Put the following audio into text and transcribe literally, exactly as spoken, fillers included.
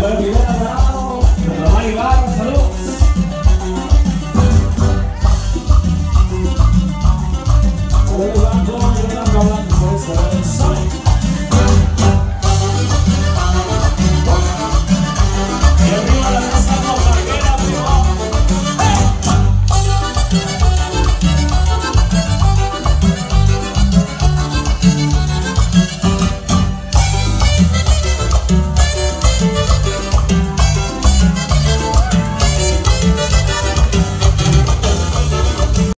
Manuel Rivera Alvarado, Román Ibarra, saludos. Saludos, Blanco, Blanco, Blanco,